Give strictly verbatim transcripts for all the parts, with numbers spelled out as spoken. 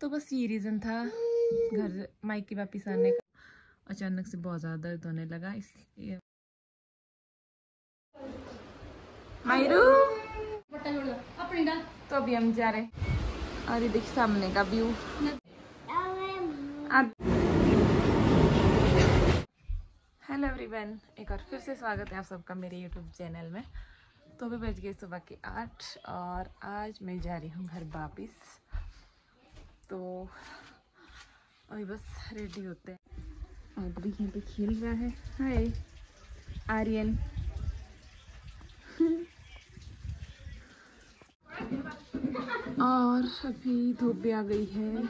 तो बस ये रीज़न था घर मायके वापस आने का। अचानक से बहुत ज़्यादा दर्द होने लगा इसलिए। मायरू तो अभी हम जा रहे और ये देखिए सामने का व्यू। हेलो एवरीवन, एक बार फिर से स्वागत है आप सबका मेरे यूट्यूब चैनल में। तो अभी बज गए सुबह के आठ और आज मैं जा रही हूँ घर वापस। तो अभी बस रेडी होते हैं। और यहाँ पे खेल रहा है। हाय आर्यन। और अभी धूप भी आ गई है।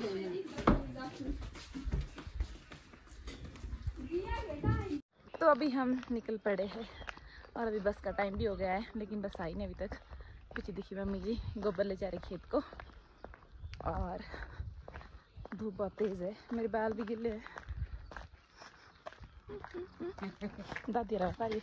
तो अभी हम निकल पड़े हैं और अभी बस का टाइम भी हो गया है, लेकिन बस आई नहीं अभी तक। पीछे देखिए मम्मी जी गोबर ले जा रही खेत को और धूप बहुत तेज है। मेरे बाल भी गिले हैं। दादी रहा पारी।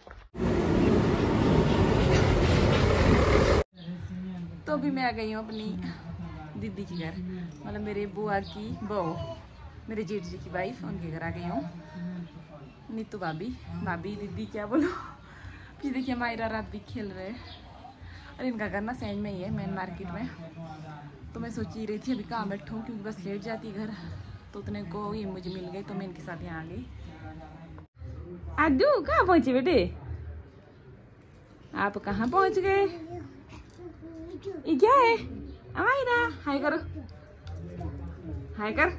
तो अभी मैं आ गई हूँ अपनी दीदी के घर, मतलब मेरे बुआ की बहू, मेरे जेठ जी की वाइफ, उनके घर आ गई हूँ। नीतू भाभी भाभी दीदी क्या बोलो। फिर देखिए मायरा रात भी खेल रहे हैं और इनका घर ना सैंड में ही है, मेन मार्केट में। तो मैं सोच ही रही थी अभी कहाँ बैठूँ, क्योंकि बस लेट जाती घर। तो उतने को ये मुझे मिल गई तो मैं इनके साथ यहाँ आ गई। आदू कहाँ पहुँचे बेटे? आप कहाँ पहुँच गए? ये क्या है? मायरा हाय करो, हाय कर।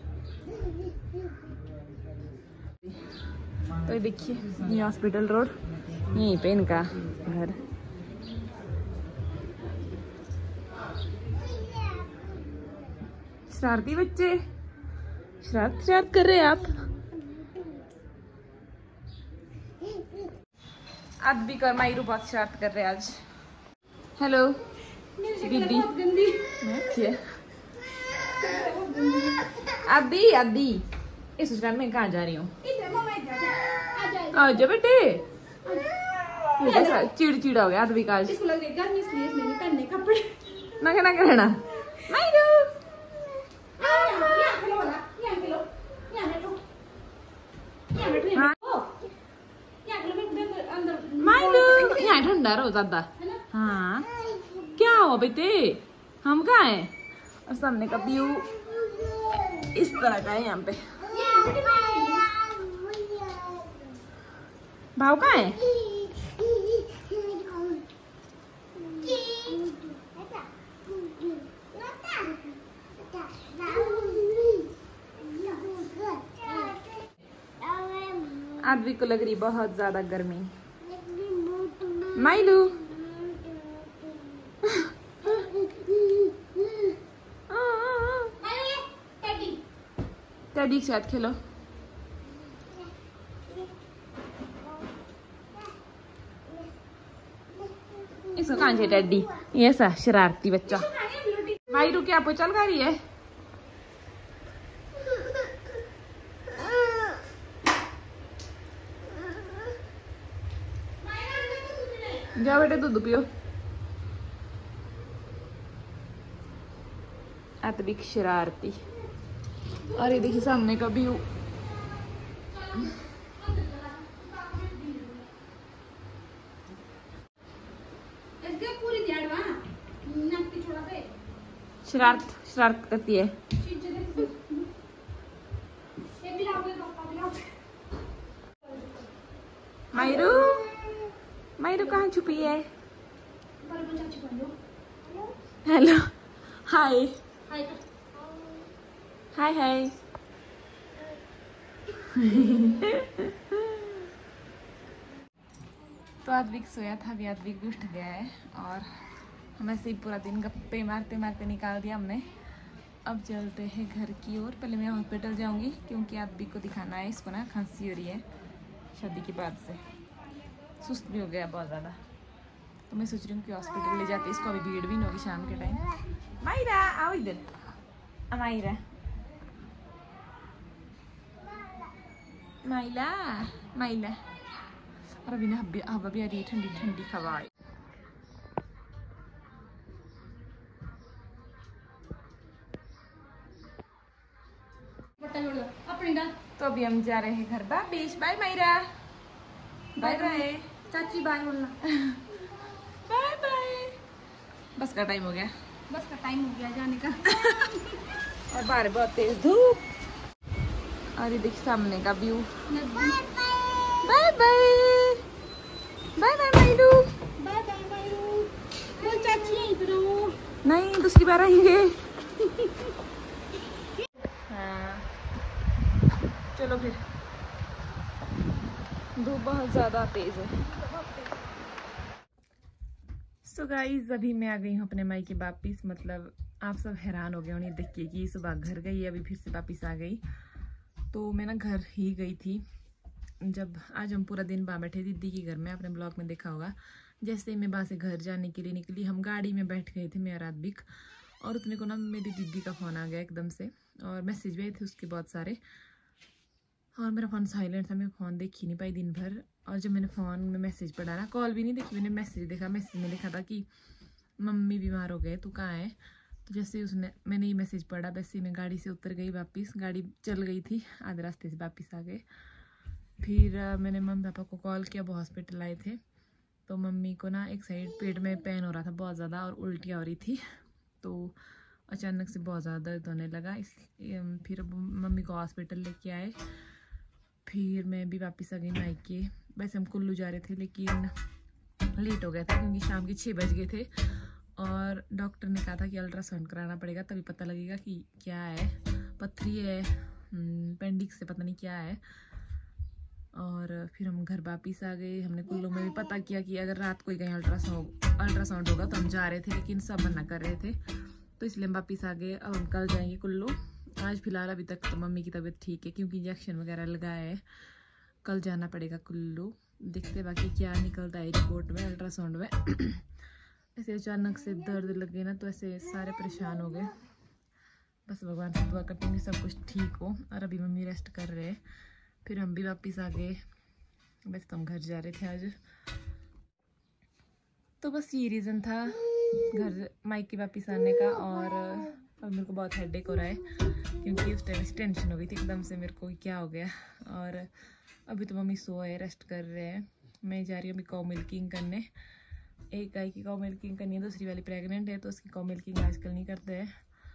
तो ये देखिए ये हॉस्पिटल रोड, यहीं पे इनका घर। शरारती बच्चे, शरारत शरारत कर रहे हैं आप। आज भी कर मायरू बहुत शरारत कर रहे हैं आज। हेलो दीदी। आदि आदि इस ससुराल में कहाँ जा रही हूँ? आजा बेटे। चिड़ चिड़ हो गया आदि का आज। इसको लग रही है गर्मी इसलिए इसने नहीं पहनने कपड़े। ना क्या ना करना मायरू। मायरू यहाँ ठंडा रहो ज्यादा। हाँ क्या हो बेटे, हम कहाँ हैं? और सामने का व्यू इस तरह का है। यहाँ पे भाव कहाँ है? आदमी को लग रही बहुत ज्यादा गर्मी। माइलू टेडी के साथ खेलो। इसको कहाँ से टेडी? ये ऐसा शरारती बच्चा। मायरू क्या चल कर रही है? जाओ बेटे दूध पियो। अतिरिक्त शरारती। और ये देखिए सामने का व्यू। शरारत शरारत करती है। मायरू मायरू कहाँ छुपी है? Hello hi hi hi. तो आद्विक सोया था, अभी आद्विक उठ गया है और हम ऐसे ही पूरा दिन गप्पे मारते मारते निकाल दिया हमने। अब चलते हैं घर की ओर। पहले मैं हॉस्पिटल जाऊंगी क्योंकि आद्विक को दिखाना है। इसको ना खांसी हो रही है शादी के बाद से, सुस्त भी हो गया बहुत ज़्यादा। तो मैं सोच रही हूँ कि हॉस्पिटल ले जाते इसको, अभी भीड़ भी नहीं होगी शाम के टाइम। मायरा आओ इधर। मायरा माइला माइला। और अभी ना हवा भी आ रही है, ठंडी ठंडी हवा। अपनी डाल। तो अभी हम जा रहे हैं घर वापिस। बाय मायरा, बाय बाय चाची, बाय बोलना। Bye bye. बस का टाइम हो गया, बस का टाइम हो गया जाने का। और बाहर बहुत तेज धूप। अरे देखिए सामने का view. Bye bye bye bye Mayru, bye bye Mayru. बोल चाची यहीं पे रहो। नहीं दूसरी बार आएंगे। हाँ चलो फिर, धूप बहुत ज्यादा तेज है। सो गाइस अभी मैं आ गई हूँ अपने मायके वापिस। मतलब आप सब हैरान हो गए होंगे देख के कि सुबह घर गई, अभी फिर से वापिस आ गई। तो मैं ना घर ही गई थी। जब आज हम पूरा दिन वहाँ बैठे दीदी के घर में, अपने ब्लॉग में देखा होगा। जैसे ही मैं वहाँ से घर जाने के लिए निकली, हम गाड़ी में बैठ गए थे मैं और आदबिक। और उतने को ना मेरी दीदी का फ़ोन आ गया एकदम से, और मैसेज भी आए थे उसके बहुत सारे। और मेरा फ़ोन साइलेंट था, मैं फ़ोन देख ही नहीं पाई दिन भर। और जब मैंने फ़ोन में मैसेज पढ़ा ना, कॉल भी नहीं देखी मैंने, मैसेज देखा। मैसेज में लिखा था कि मम्मी बीमार हो गए, तू कहाँ है। तो जैसे उसने मैंने ये मैसेज पढ़ा, वैसे मैं गाड़ी से उतर गई वापस। गाड़ी चल गई थी, आधे रास्ते से वापस आ गए। फिर मैंने मम्मी पापा को कॉल किया, वो हॉस्पिटल आए थे। तो मम्मी को ना एक साइड पेट में पेन हो रहा था बहुत ज़्यादा, और उल्टियाँ हो रही थी। तो अचानक से बहुत ज़्यादा दर्द होने लगा। इस फिर मम्मी को हॉस्पिटल लेके आए। फिर मैं भी वापस आ गई मायके। वैसे हम कुल्लू जा रहे थे, लेकिन लेट हो गया था क्योंकि शाम के छः बज गए थे। और डॉक्टर ने कहा था कि अल्ट्रासाउंड कराना पड़ेगा, तभी पता लगेगा कि क्या है, पथरी है, पेंडिक्स से पता नहीं क्या है। और फिर हम घर वापिस आ गए। हमने कुल्लू में भी पता किया कि अगर रात को ही कहीं अल्ट्रासाउंड अल्ट्रासाउंड होगा तो हम जा रहे थे, लेकिन सब मना कर रहे थे। तो इसलिए हम वापिस आ गए। अब हम कल जाएंगे कुल्लू। आज फिलहाल अभी तक तो मम्मी की तबीयत ठीक है, क्योंकि इंजेक्शन वगैरह लगाया है। कल जाना पड़ेगा कुल्लू, देखते बाकी क्या निकलता है रिपोर्ट में, अल्ट्रासाउंड में। ऐसे अचानक से दर्द लग गए ना, तो ऐसे सारे परेशान हो गए। बस भगवान से दुआ करते हैं सब कुछ ठीक हो। और अभी मम्मी रेस्ट कर रहे हैं। फिर हम भी वापस आ गए। बस तो हम घर जा रहे थे आज। तो बस ये रीज़न था घर मायके वापस आने का। और अब मेरे को बहुत हेडेक हो रहा है, क्योंकि उस टाइम टेंशन हो गई थी एकदम से मेरे को क्या हो गया। और अभी तो मम्मी सोए रेस्ट कर रहे हैं। मैं जा रही हूँ अभी काउ मिल्किंग करने। एक गाय की काउ मिल्किंग करनी है, दूसरी वाली प्रेग्नेंट है, तो उसकी काउ मिल्किंग आजकल नहीं करते हैं।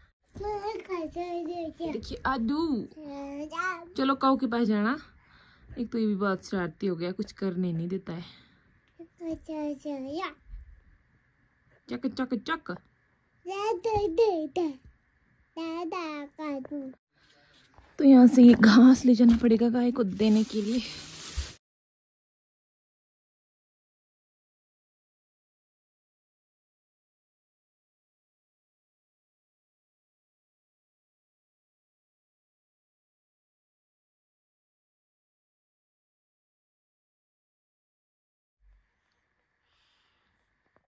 देखिए आदू, चलो काउ के पास जाना। एक तो ये भी बहुत शरारती हो गया, कुछ करने नहीं देता है। चक चक चक। तो यहाँ से ये घास ले जाना पड़ेगा गाय को देने के लिए।